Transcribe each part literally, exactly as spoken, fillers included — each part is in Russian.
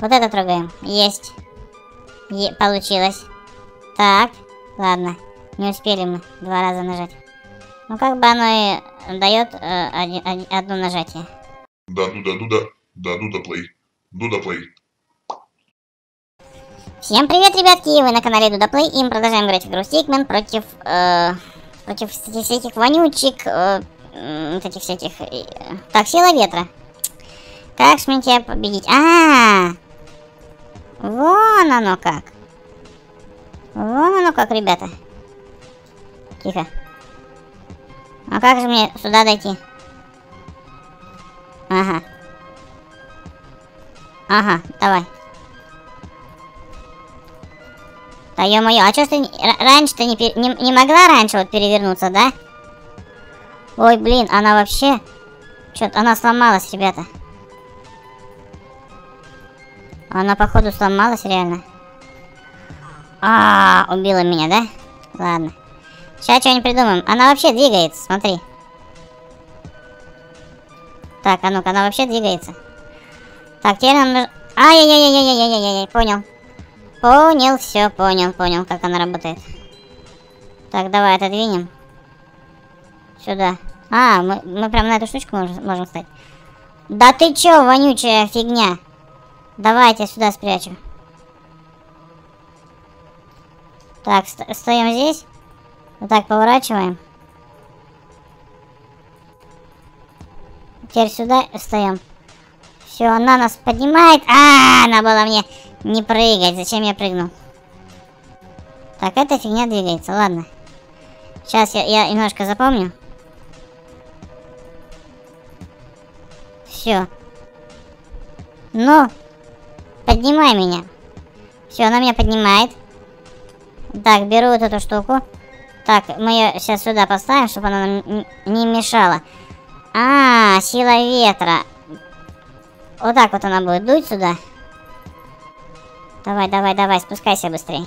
Вот это трогаем. Есть. Е получилось. Так, ладно. Не успели мы два раза нажать. Ну, как бы оно и дает э, один, один, одно нажатие. Да, Дуда, Дуда, да, Дуда Плей. Дуда Плей. Всем привет, ребятки! Вы на канале Дуда Плей, и мы продолжаем играть в игру Stickman против, э, против этих всяких вонючек, э, вот этих всяких... Э, так, сила ветра. Как ж мне тебя победить? А, -а, а, вон оно как. Вон оно как, ребята. Тихо. А как же мне сюда дойти? Ага. Ага, давай. Да ё-моё, а чё ж ты раньше-то не, не, не могла раньше вот перевернуться, да? Ой, блин, она вообще... Чё-то она сломалась, ребята. Она, походу, сломалась, реально. А, -а, -а убила меня, да? Ладно. Сейчас что-нибудь придумаем. Она вообще двигается, смотри. Так, а ну-ка, она вообще двигается. Так, теперь нам нужно... Ай-яй-яй-яй-яй-яй-яй-яй, понял. Понял, все, понял, понял, как она работает. Так, давай отодвинем. Сюда. А, мы, мы прям на эту штучку можем, можем встать. Да ты чё, вонючая фигня. Давайте сюда спрячу. Так, встаем здесь. Вот так поворачиваем. Теперь сюда встаем. Все, она нас поднимает. А, она была мне не прыгать. Зачем я прыгнул? Так, эта фигня двигается. Ладно. Сейчас я, я немножко запомню. Все. Ну, поднимай меня. Все, она меня поднимает. Так, беру вот эту штуку. Так, мы ее сейчас сюда поставим, чтобы она нам не мешала. А, сила ветра. Вот так вот она будет дуть сюда. Давай, давай, давай, спускайся быстрее.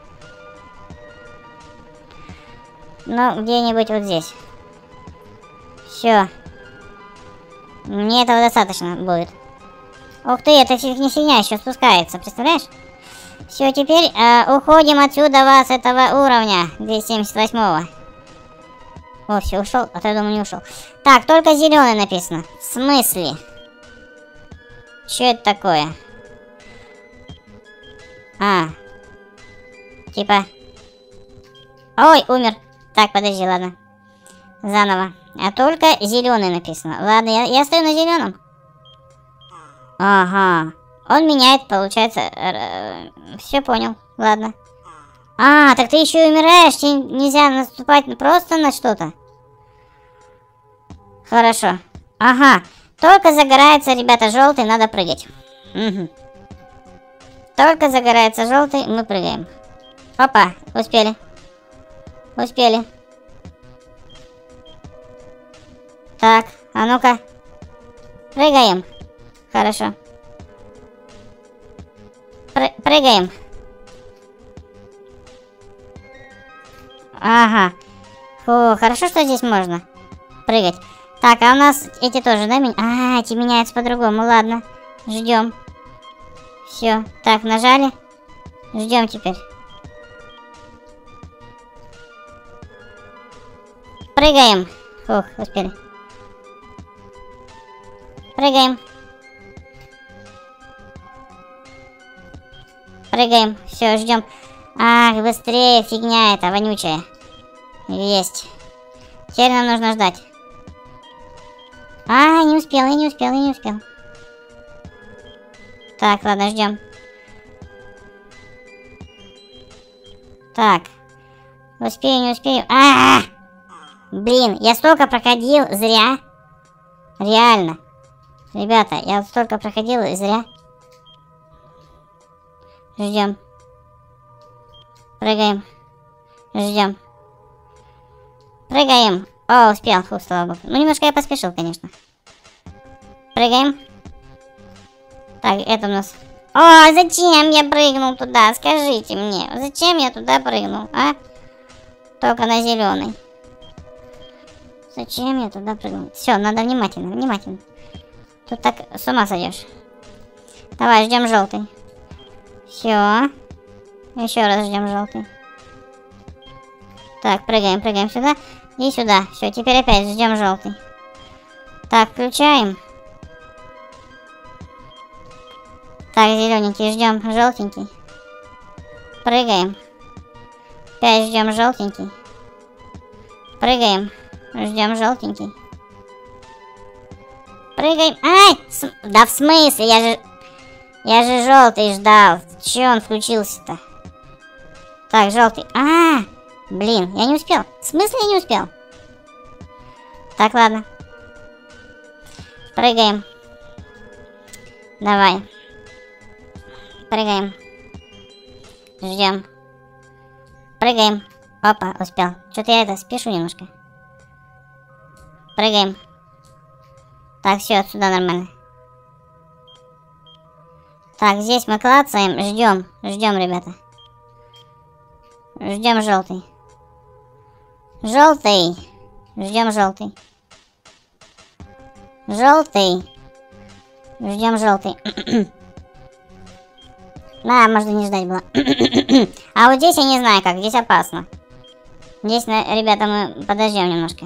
Ну, где-нибудь вот здесь. Все. Мне этого достаточно будет. Ух ты, эта фигня еще спускается, представляешь? Все, теперь э, уходим отсюда вас с этого уровня. двести семьдесят восьмого. О, все, ушел. А то я думаю, не ушел. Так, только зеленый написано. В смысле? Что это такое? А. Типа. Ой, умер. Так, подожди, ладно. Заново. А только зеленый написано. Ладно, я, я стою на зеленом. Ага. Он меняет, получается. Все понял. Ладно. А, так ты еще и умираешь. Тебе нельзя наступать просто на что-то. Хорошо. Ага. Только загорается, ребята, желтый, надо прыгать. Угу. Только загорается желтый, мы прыгаем. Опа, успели. Успели. Так, а ну-ка. Прыгаем. Хорошо. Пры прыгаем. Ага. Фу, хорошо, что здесь можно прыгать. Так, а у нас эти тоже, да? А, эти меняются по-другому. Ладно. Ждем. Все. Так, нажали. Ждем теперь. Прыгаем. Фух, успели. Прыгаем. Прыгаем. Все, ждем. Ах, быстрее, фигня эта вонючая. Есть. Теперь нам нужно ждать. А, не успел, я не успел, я не успел. Так, ладно, ждем. Так. Успею, не успею. А, -а, а! Блин, я столько проходил зря. Реально. Ребята, я вот столько проходил и зря. Ждем. Прыгаем. Ждем. Прыгаем. О, успел, фу, слава богу. Ну, немножко я поспешил, конечно. Прыгаем. Так, это у нас... О, зачем я прыгнул туда? Скажите мне. Зачем я туда прыгнул, а? Только на зеленый. Зачем я туда прыгнул? Все, надо внимательно, внимательно. Тут так с ума сойдешь. Давай, ждем желтый. Все. Еще раз ждем желтый. Так, прыгаем, прыгаем сюда и сюда. Все, теперь опять ждем желтый. Так, включаем. Так, зелененький, ждем желтенький. Прыгаем. Опять ждем желтенький. Прыгаем. Ждем желтенький. Прыгаем. Ай! С... Да в смысле? Я же... Я же желтый ждал. Че он включился-то? Так, желтый. А, блин, я не успел. В смысле я не успел? Так, ладно. Прыгаем. Давай. Прыгаем. Ждем. Прыгаем. Опа, успел. Что-то я это спешу немножко. Прыгаем. Так, все, отсюда нормально. Так, здесь мы клацаем, ждем, ждем, ребята. Ждем желтый. Желтый. Ждем желтый. Желтый. Ждем желтый. На, можно не ждать было. А вот здесь я не знаю как, здесь опасно. Здесь, ребята, мы подождем немножко.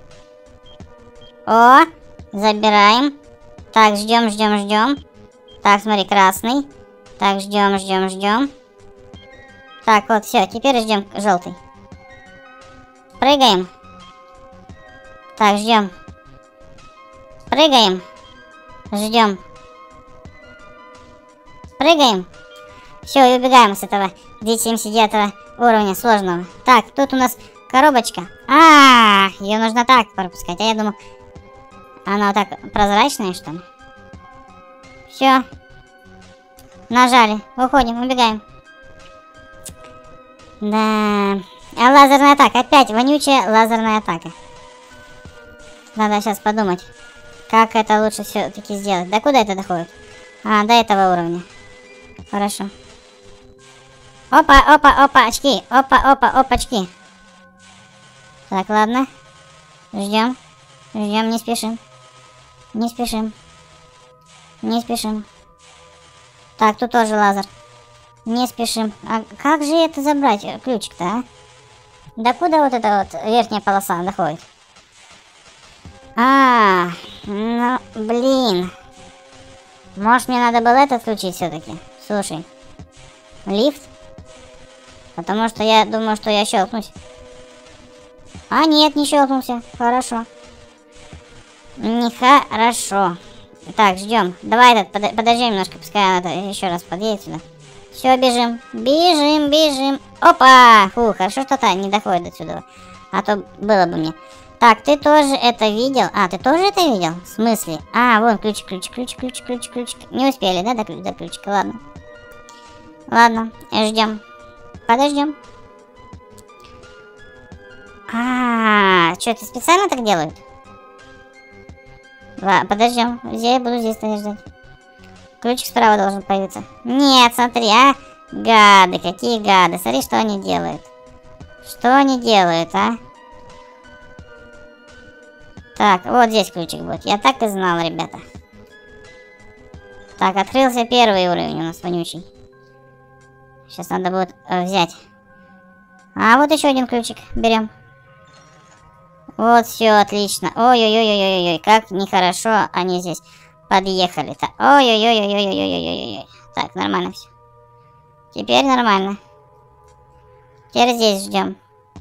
О, забираем. Так, ждем, ждем, ждем. Так, смотри, красный. Так, ждем, ждем, ждем. Так, вот, все, теперь ждем желтый. Прыгаем. Так, ждем. Прыгаем. Ждем. Прыгаем. Все, и убегаем с этого двести семьдесят девятого уровня сложного. Так, тут у нас коробочка. А, ее нужно так пропускать. А я думал, она вот так прозрачная, что ли? Все. Нажали. Уходим, убегаем. Да. А лазерная атака. Опять вонючая лазерная атака. Надо сейчас подумать, как это лучше все-таки сделать. До куда это доходит? А, до этого уровня. Хорошо. Опа, опа, опа, очки. Опа, опа, опачки. Так, ладно. Ждем. Ждем, не спешим. Не спешим. Не спешим. Так, тут тоже лазер. Не спешим. А как же это забрать, ключик-то, а? До куда вот эта вот верхняя полоса доходит? А, ну, блин. Может, мне надо было это отключить все-таки? Слушай. Лифт? Потому что я думаю, что я щелкнусь. А, нет, не щелкнулся. Хорошо. Нехорошо. Так, ждем. Давай этот, под, подожди немножко, пускай она еще раз подъедет сюда. Все, бежим. Бежим, бежим. Опа! Фу, хорошо, что-то не доходит до сюда. А то было бы мне. Так, ты тоже это видел? А, ты тоже это видел? В смысле? А, вон ключик, ключик, ключик, ключик, ключик, ключик. Не успели, да, до, до ключика? Ладно. Ладно, ждем. Подождем. А, что, это специально так делают? Ладно, подождем. Я буду здесь ждать. Ключик справа должен появиться. Нет, смотри, а. Гады, какие гады. Смотри, что они делают. Что они делают, а? Так, вот здесь ключик будет. Я так и знал, ребята. Так, открылся первый уровень у нас вонючий. Сейчас надо будет э, взять. А вот еще один ключик. Берем. Вот, все, отлично. Ой-ой-ой-ой-ой-ой, как нехорошо они здесь подъехали-то. Ой-ой-ой-ой-ой-ой-ой-ой-ой. Так, нормально все. Теперь нормально. Теперь здесь ждем.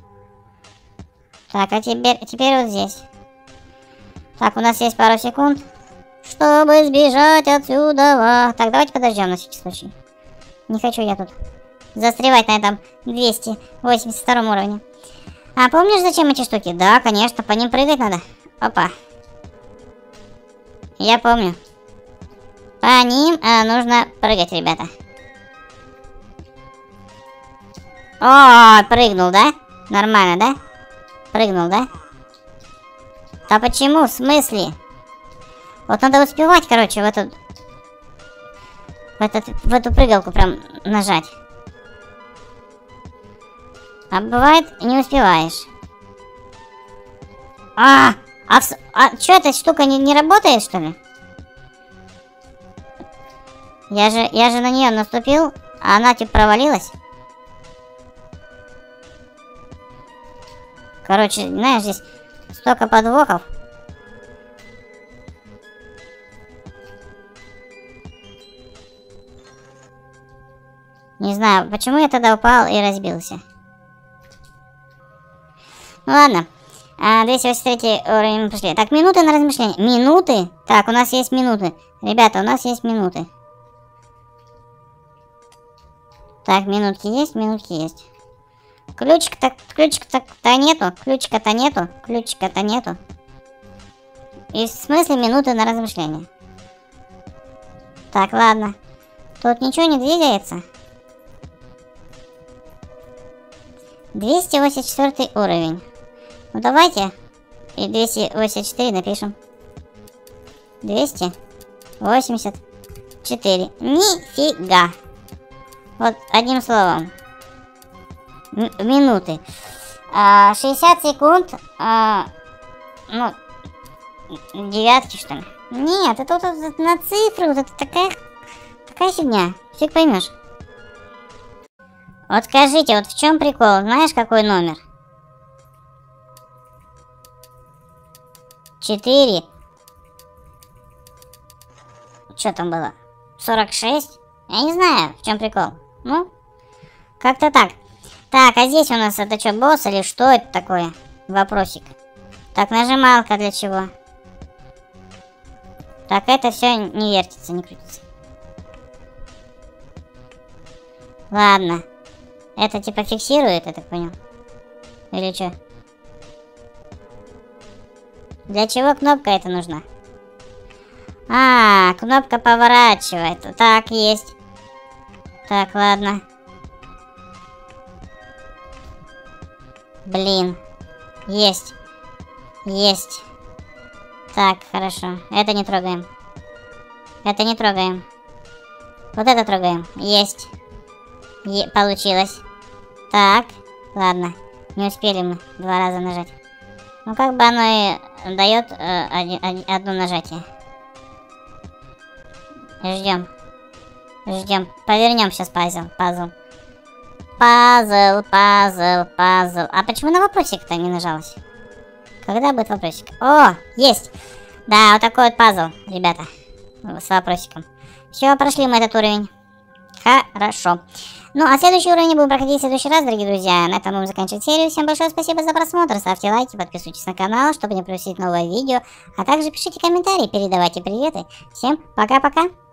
Так, а теперь, теперь вот здесь. Так, у нас есть пару секунд, чтобы сбежать отсюда. Так, давайте подождем на всякий случай. Не хочу я тут застревать на этом двести восемьдесят втором уровне. А помнишь, зачем эти штуки? Да, конечно, по ним прыгать надо. Опа. Я помню. По ним а, нужно прыгать, ребята. О, прыгнул, да? Нормально, да? Прыгнул, да? Да почему? В смысле? Вот надо успевать, короче, в эту... В, этот, в эту прыгалку прям нажать. А бывает, не успеваешь. А, а, а что, эта штука не, не работает, что ли? Я же, я же на нее наступил, а она типа провалилась. Короче, знаешь, здесь столько подвохов. Не знаю, почему я тогда упал и разбился. Ну ладно. А, двести восемьдесят третий уровень мы пошли. Так, минуты на размышление. Минуты? Так, у нас есть минуты. Ребята, у нас есть минуты. Так, минутки есть, минутки есть. Ключик-то, ключика-то нету, ключика-то нету, ключика-то нету. И в смысле минуты на размышление. Так, ладно. Тут ничего не двигается. двести восемьдесят четвёртый уровень. Ну давайте и двести восемьдесят четыре напишем. двести восемьдесят четыре. Нифига. Вот одним словом. М минуты. А, шестьдесят секунд. А, ну, девятки, что ли? Нет, это вот, вот на цифры. Вот это такая, такая фигня. Фиг поймешь. Вот скажите, вот в чем прикол? Знаешь, какой номер? четыре. Что там было? сорок шесть? Я не знаю, в чем прикол. Ну, как-то так. Так, а здесь у нас это что, босс или что это такое? Вопросик. Так, нажималка для чего? Так, это все не вертится, не крутится. Ладно. Это типа фиксирует, я так понял. Или что? Для чего кнопка эта нужна? А, кнопка поворачивает. Так, есть. Так, ладно. Блин. Есть. Есть. Так, хорошо. Это не трогаем. Это не трогаем. Вот это трогаем. Есть. Е- получилось. Так, ладно. Не успели мы два раза нажать. Ну, как бы оно и дает э, один, один, одно нажатие. Ждем. Ждем. Повернем сейчас пазл. Пазл. Пазл, пазл, пазл. А почему на вопросик-то не нажалось? Когда будет вопросик? О, есть. Да, вот такой вот пазл, ребята. С вопросиком. Все, прошли мы этот уровень. Хорошо. Ну, а следующий уровень будем проходить в следующий раз, дорогие друзья. На этом будем заканчивать серию. Всем большое спасибо за просмотр. Ставьте лайки, подписывайтесь на канал, чтобы не пропустить новое видео. А также пишите комментарии, передавайте приветы. Всем пока-пока.